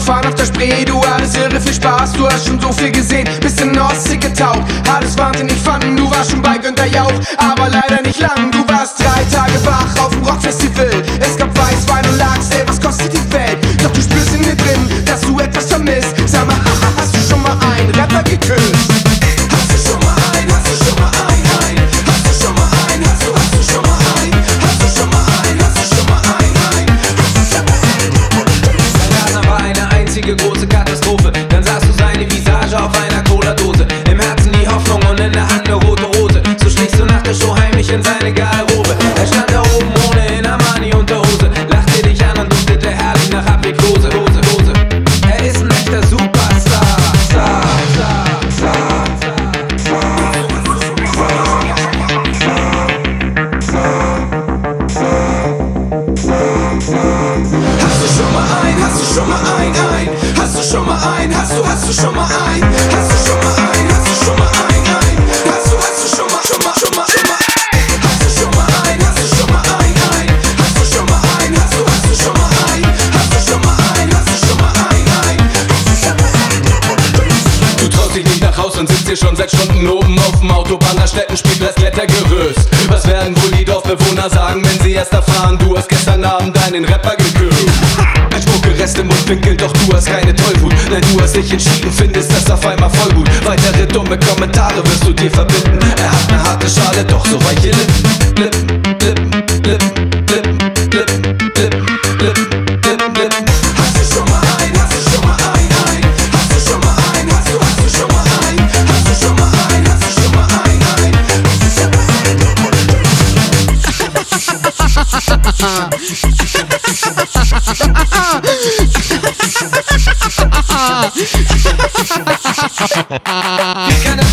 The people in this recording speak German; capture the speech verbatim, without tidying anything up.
fahren auf der Spree. Du hattest irre viel Spaß, du hast schon so viel gesehen. Bist in Ostsee getaucht, hattest wahnsinnig Fun. Du warst schon bei Günther Jauch, aber leider nicht lang. Du warst drei Tage wach auf dem Rockfestival. Es gab Weißwein und Lachs, ey, was kostet die Welt? Doch du spürst in dir drin, dass du etwas vermisst. Sag mal, haha, hast du schon mal einen Rapper geküsst? Hast du schon mal einen, hast du schon mal einen, ein? Hast du schon mal einen, hast du, hast du schon mal einen? Hast du schon mal einen, hast du schon mal einen, ein? Dein war eine einzige große Katastrophe. Dann sahst du seine Visage auf einer Cola-Dose. Im Herzen die Hoffnung und in der Hand eine rote Rose. So schlichst du nach der Show heimlich in seine Garderobe. Er stand da oben ohne in Armani-Unterhose, lachte dich an und duftete herrlich nach Aprikose. Hose, Hose. Er ist ein echter Superstar. Star, Star, Star, Hast du schon mal ein, hast du schon mal ein, ein? Hast du schon mal ein, hast du, hast du schon mal ein? Hast du schon mal ein, hast du schon mal ein, ein? Hast du, hast du schon mal, schon mal, schon mal, schon mal? Hast du schon mal ein, hast du schon mal ein, ein? Hast du schon mal ein, hast du, hast du schon mal ein? Hast du schon mal ein, hast du schon mal ein, ein? Du traust dich nicht nach Haus und sitzt hier schon seit Stunden oben auf dem Autobahn-Raststätten-Spielplatz Klettergerüst. Was werden wohl die Dorfbewohner sagen, wenn sie erst erfahren, du hast gestern Abend einen Rapper geküsst? Ein Spuckerest im Mundwinkel, doch du hast keine Tollwut. Nein, du hast dich entschieden, findest das auf einmal voll gut. Weitere dumme Kommentare wirst du dir verbinden. Er hat eine harte Schale, doch so weiche Lippen. Lippen, Lippen, Lippen, Lippen, Lippen, Lippen, Lippen, Lippen, Lippen. Hast du schon mal ein, hast du schon mal ein, ein? Hast du schon mal ein, hast du, hast du schon mal ein? Hast du schon mal ein, hast du schon mal ein, ein? Keine